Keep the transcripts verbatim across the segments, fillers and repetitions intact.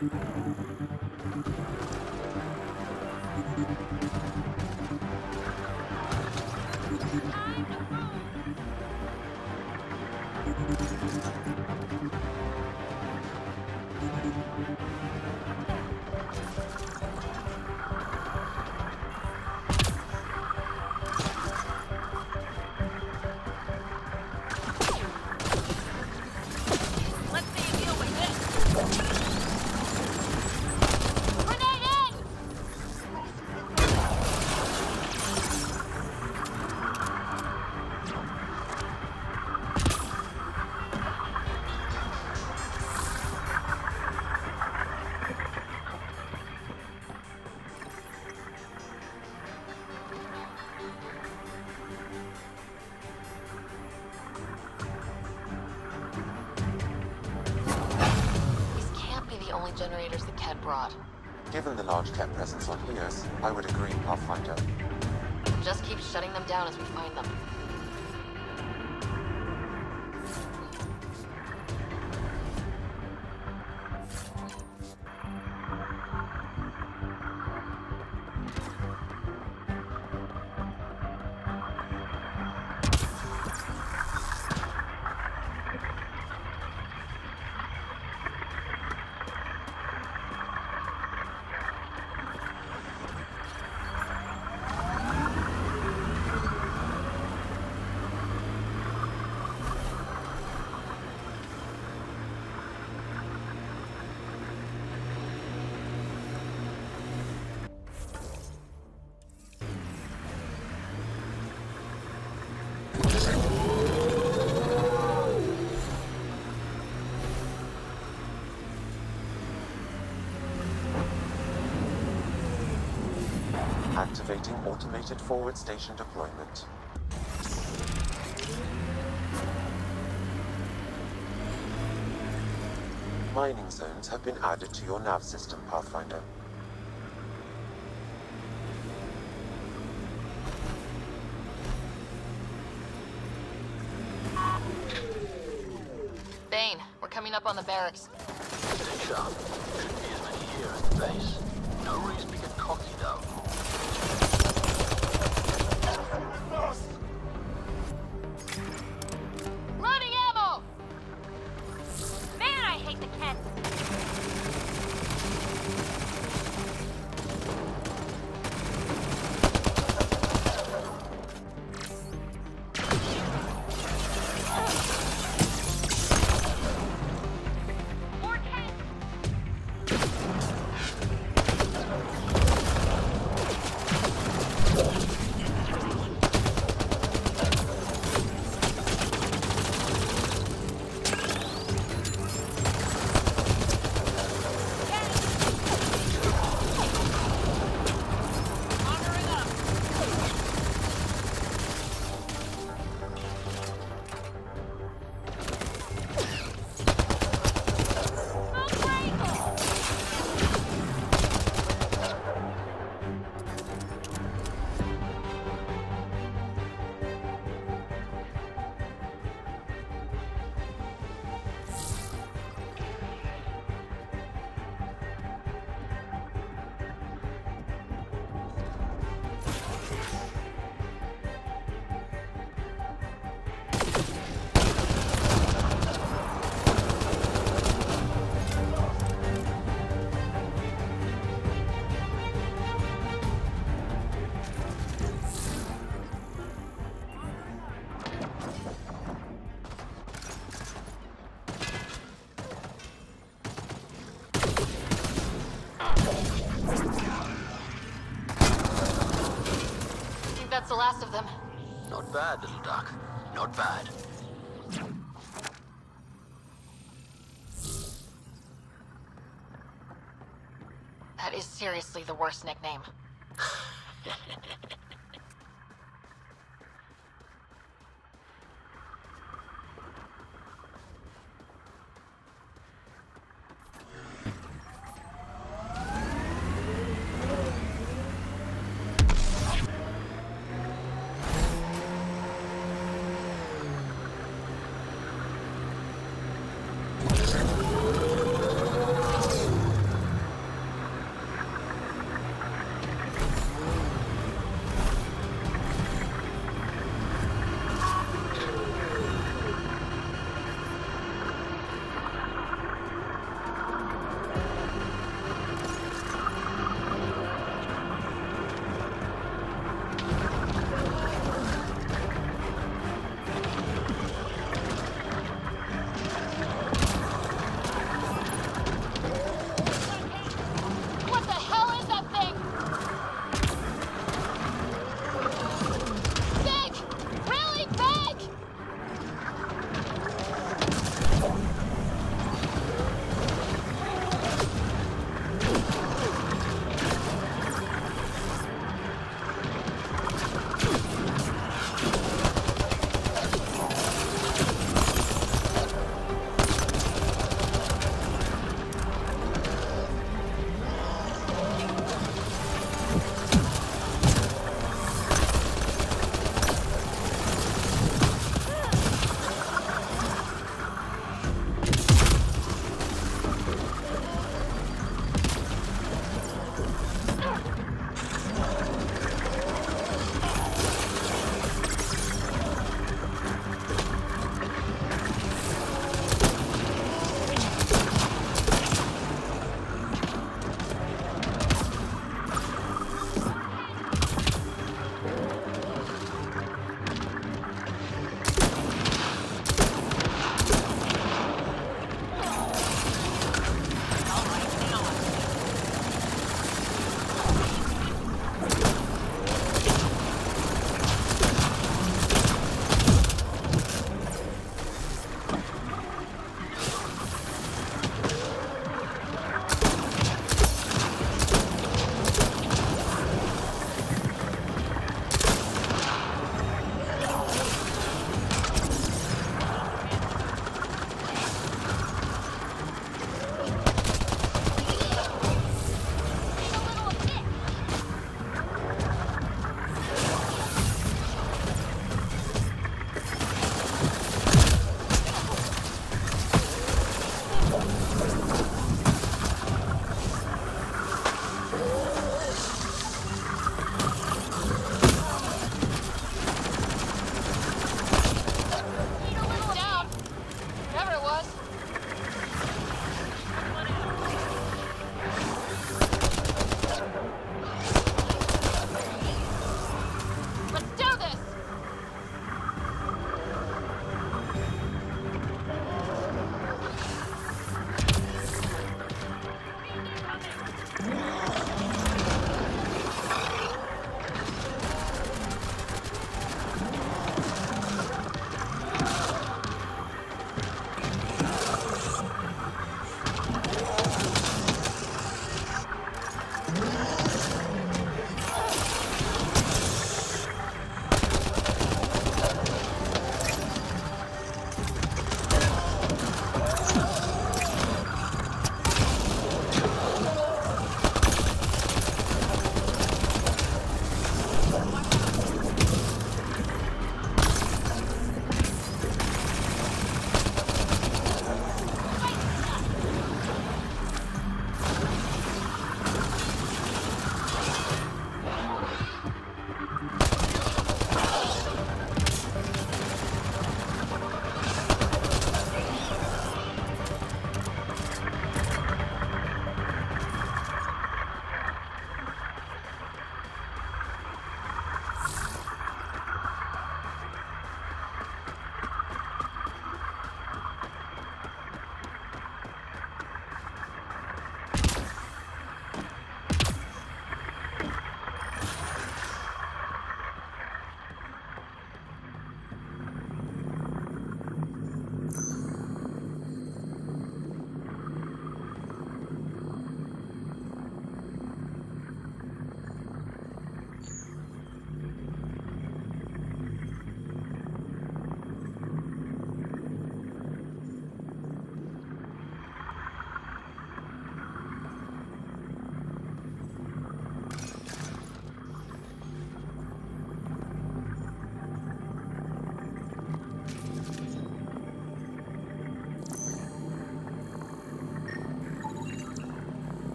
Generators the Kett brought. Given the large Kett presence on Eos, I would agree, Pathfinder. Just keep shutting them down as we find them. Activating automated forward station deployment. Mining zones have been added to your nav system, Pathfinder. Bane, we're coming up on the barracks. Stay sharp. Shouldn't be as many here at the base. No reason to get cocky, though. Loading ammo! Man, I hate the Kett. That's the last of them. Not bad, little duck. Not bad. That is seriously the worst nickname.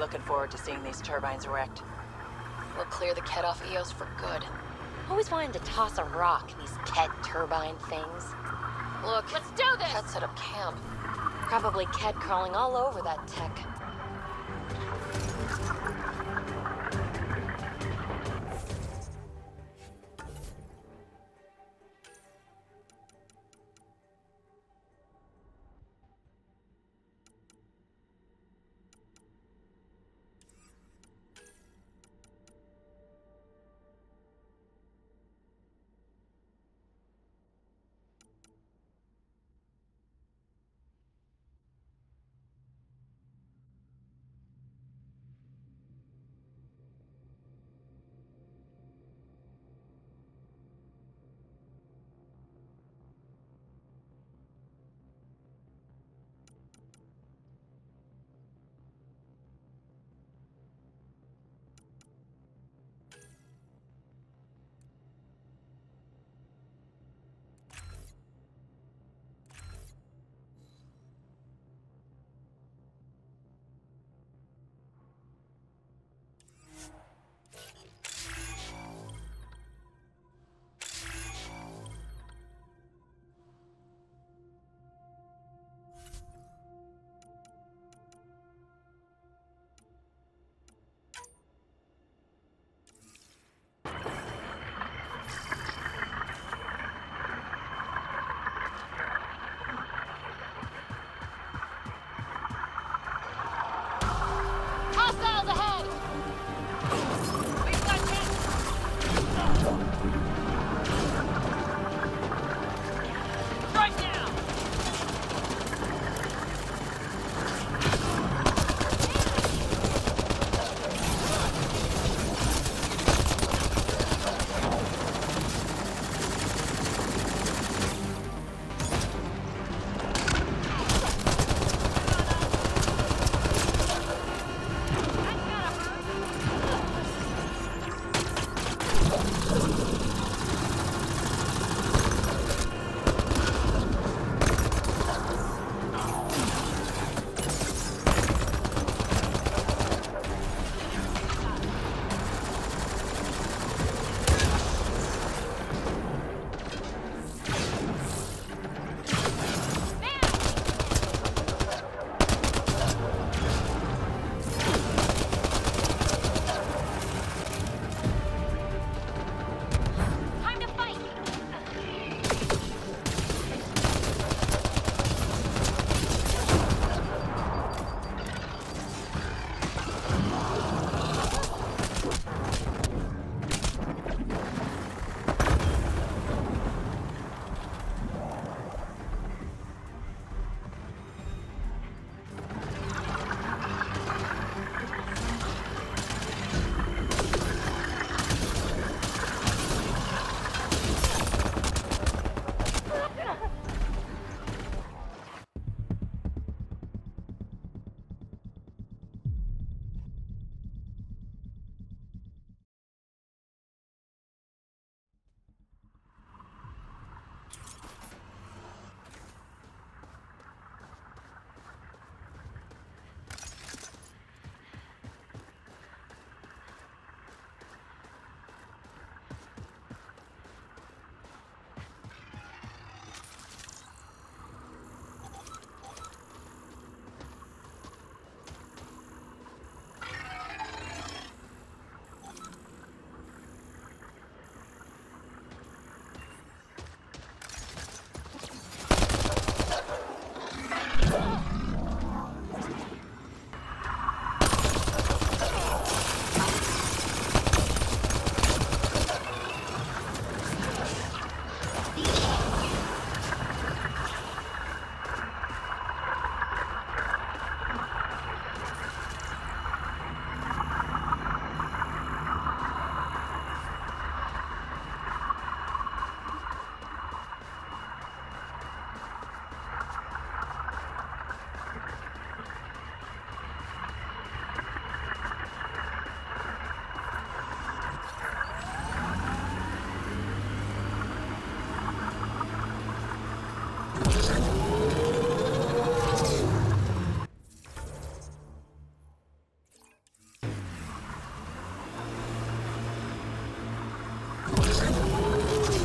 looking forward to seeing these turbines wrecked. We'll clear the Kett off Eos for good. Always wanted to toss a rock, these Kett turbine things. Look, Let's do this! Kett set up camp. Probably Kett crawling all over that tech.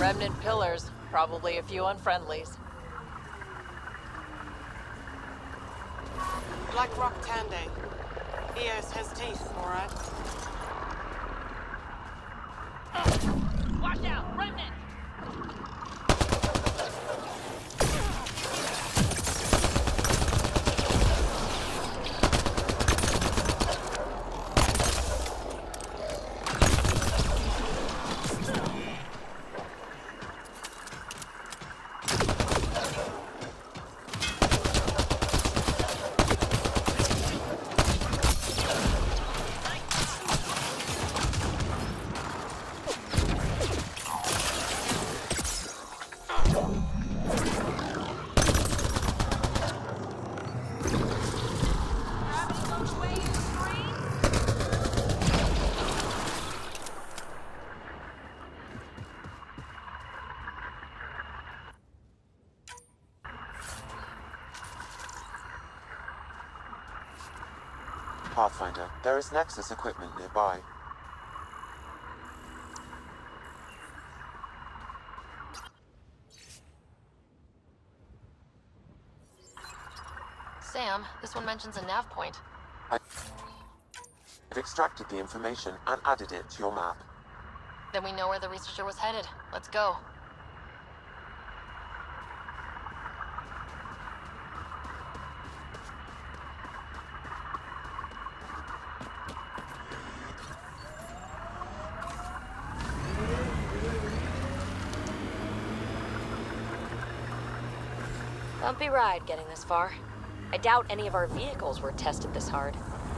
Remnant pillars, probably a few unfriendlies. Blackrock Tande. Eos has teeth, alright? Watch out! Remnant! Pathfinder, there is Nexus equipment nearby. Sam, this one mentions a nav point. I've extracted the information and added it to your map. Then we know where the researcher was headed. Let's go. Bumpy ride getting this far. I doubt any of our vehicles were tested this hard.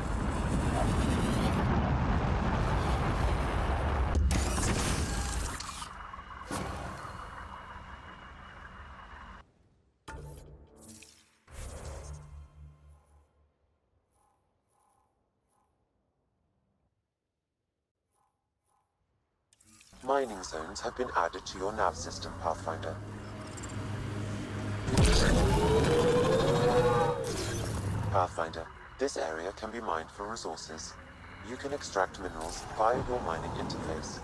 Mining zones have been added to your nav system, Pathfinder. Pathfinder, this area can be mined for resources. You can extract minerals via your mining interface.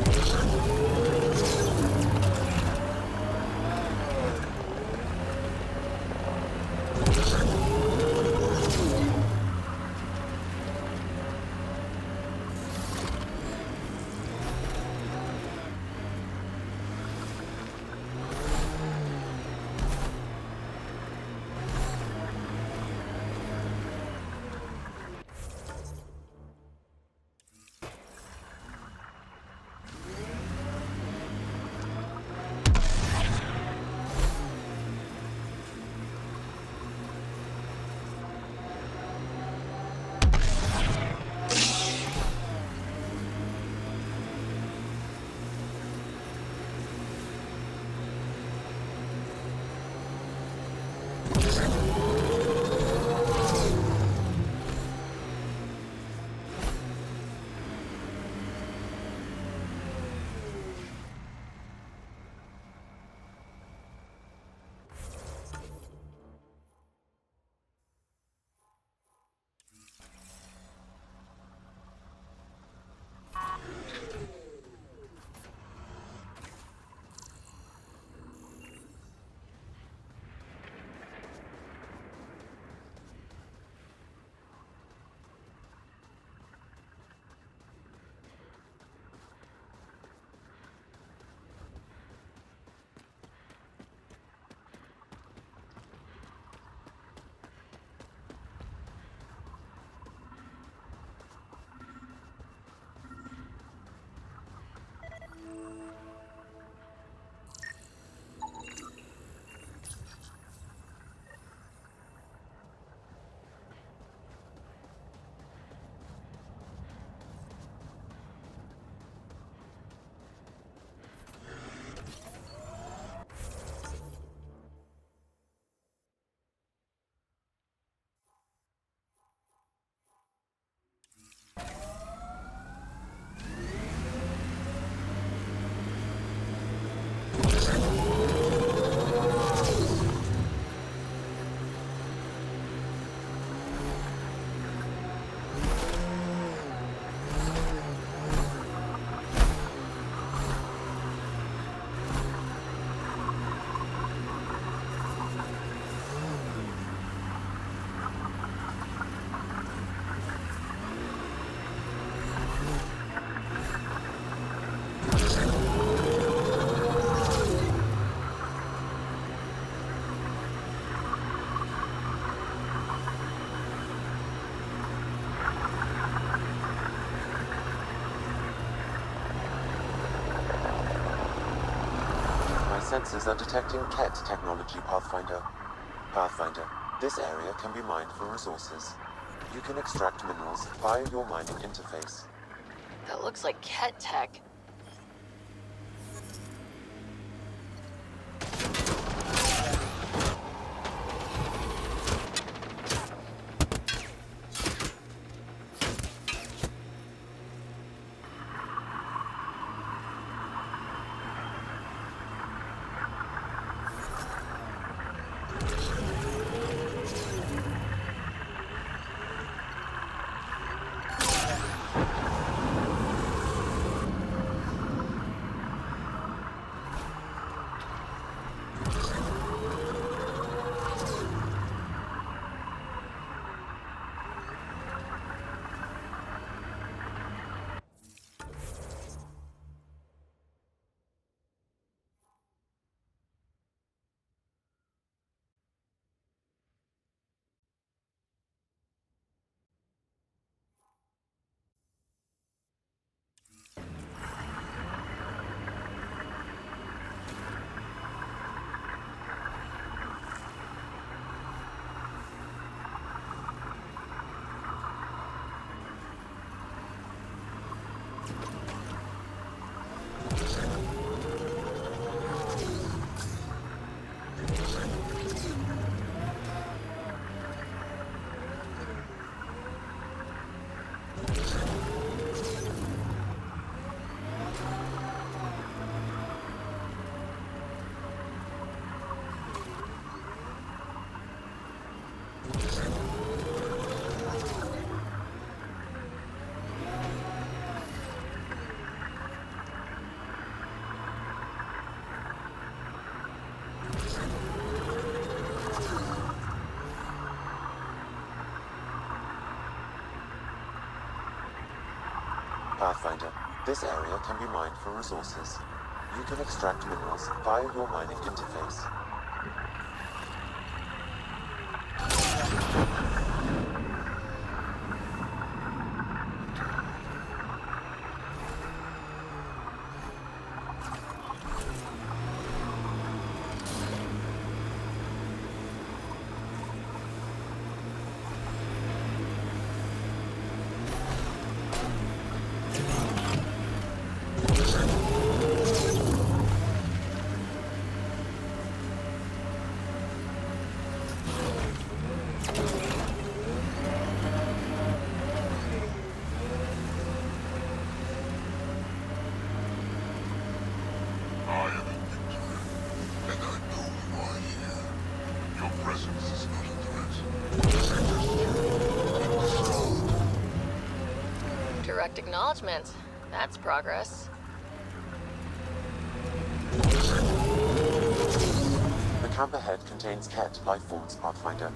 Sensors are detecting Ket technology, Pathfinder. Pathfinder, this area can be mined for resources. You can extract minerals via your mining interface. That looks like Ket tech. Pathfinder, this area can be mined for resources. You can extract minerals via your mining interface. Direct acknowledgement. That's progress. The camp ahead contains Ket life forms, Pathfinder.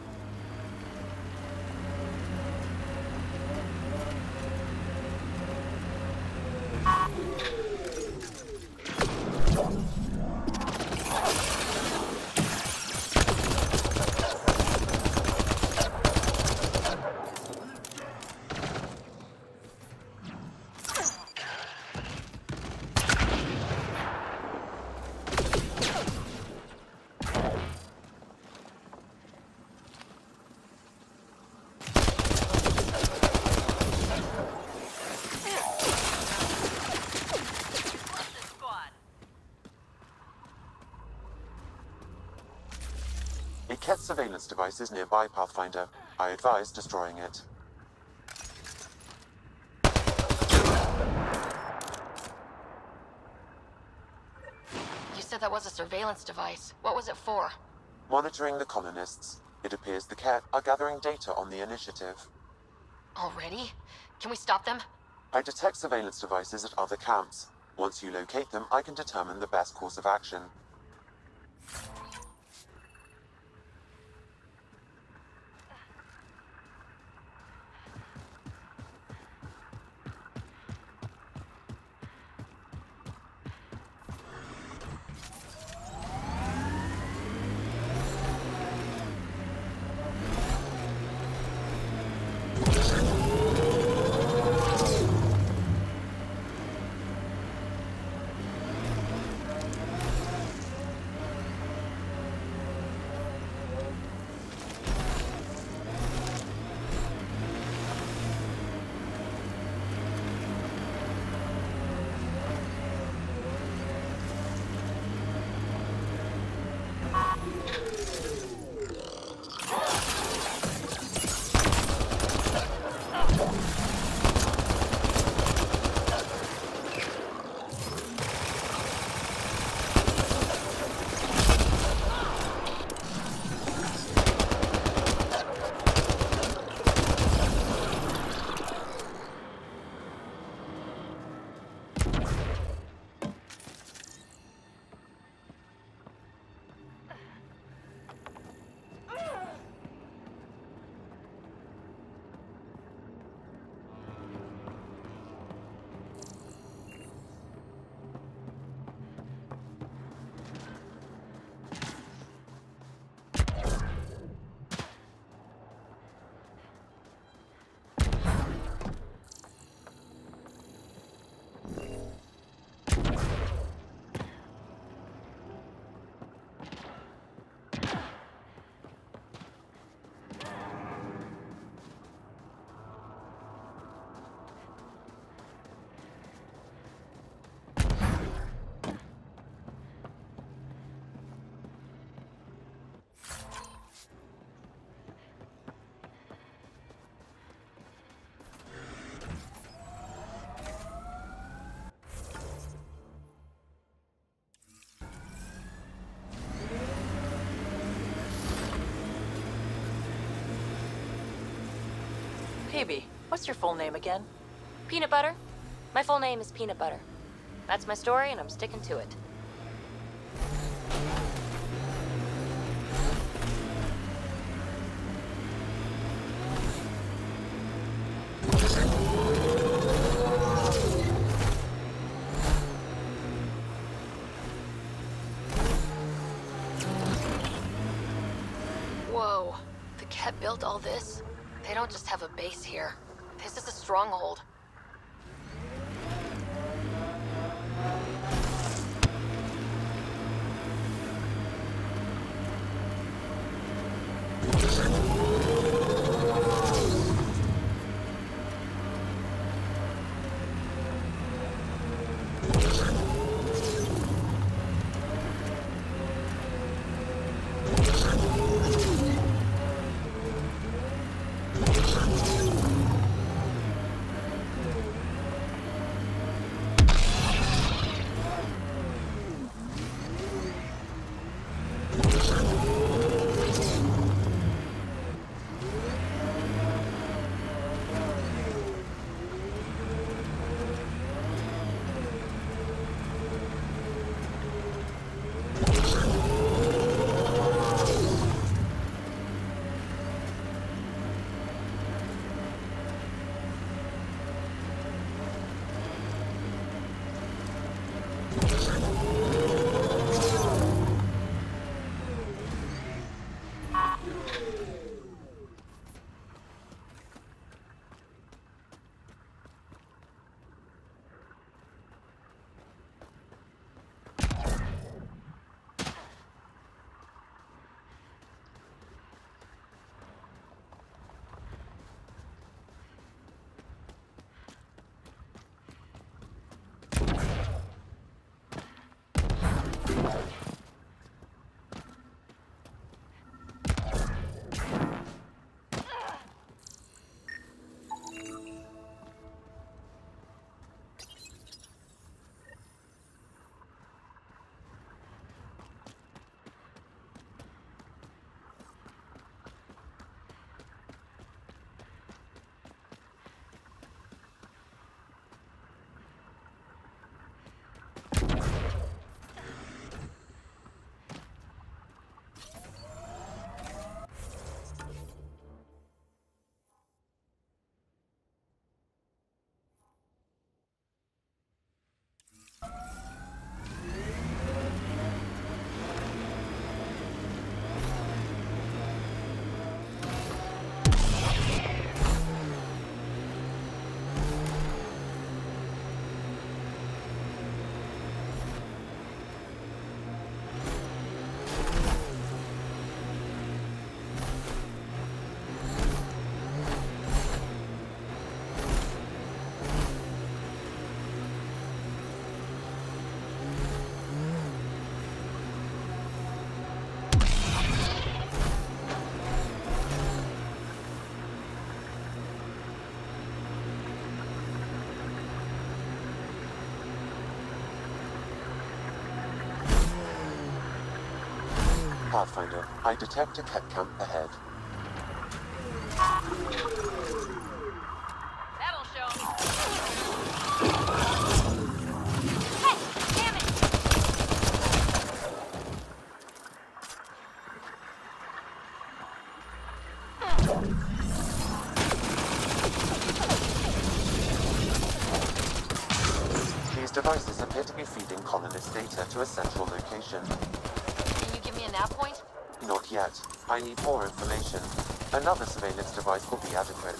A Ket surveillance device is nearby, Pathfinder. I advise destroying it. You said that was a surveillance device. What was it for? Monitoring the colonists. It appears the Ket are gathering data on the initiative. Already? Can we stop them? I detect surveillance devices at other camps. Once you locate them, I can determine the best course of action. Peebee, what's your full name again? Peanut Butter? My full name is Peanut Butter. That's my story, and I'm sticking to it. Ket built all this, they don't just have a base here. This is a stronghold. Pathfinder, I detect a Ket camp ahead. That'll show 'em. Hey, damn it! These devices appear to be feeding colonist data to a central location. Can you give me a nav point? Not yet. I need more information. Another surveillance device will be adequate.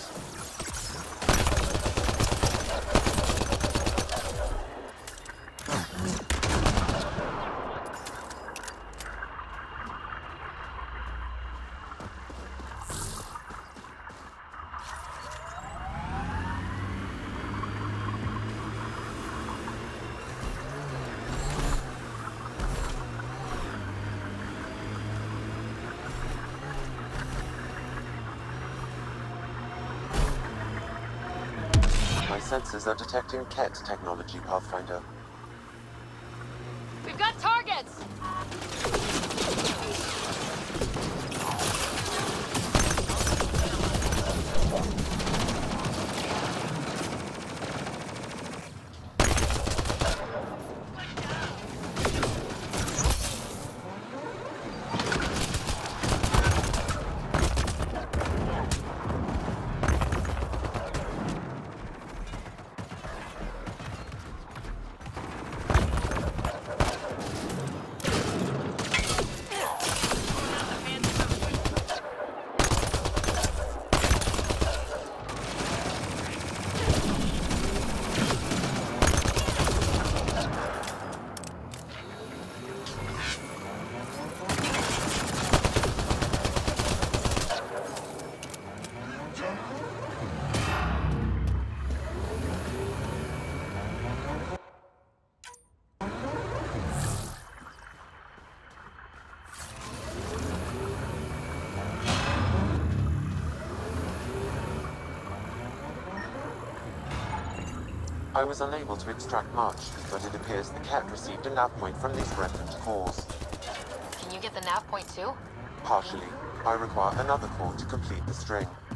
My sensors are detecting Ket technology, Pathfinder. We've got targets! I was unable to extract much, but it appears the cat received a nav point from these remnant cores. Can you get the nav point too? Partially. I require another core to complete the string.